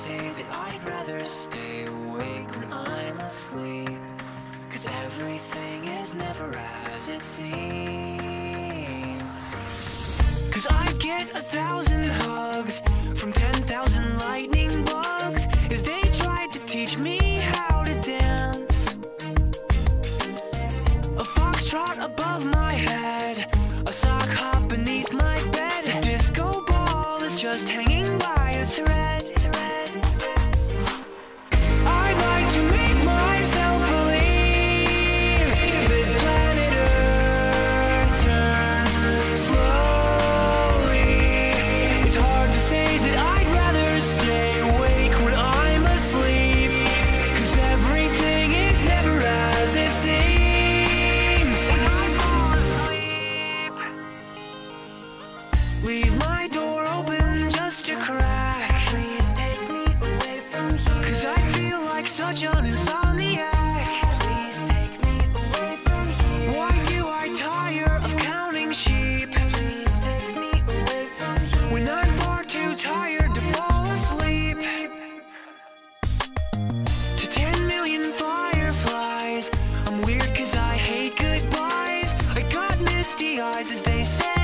say that I'd rather stay awake when I'm asleep, 'cause everything is never as it seems. 'Cause I get 1,000 hugs from 10,000 lightning bugs as they tried to teach me how to dance. A foxtrot above my head, a sock hop beneath my bed, a disco ball is just hanging by a thread. I'd like to make myself believe that planet Earth turns slowly. It's hard to say that I'd rather stay awake when I'm asleep, 'cause everything is never as it seems. Leave my door open just a crack. Please take me away from here, 'cause I feel like such an insomniac. Please take me away from here. Why do I tire of counting sheep? Please take me away from here, when I'm far too tired to fall asleep. To 10 million fireflies, I'm weird 'cause I hate goodbyes. I got misty eyes as they say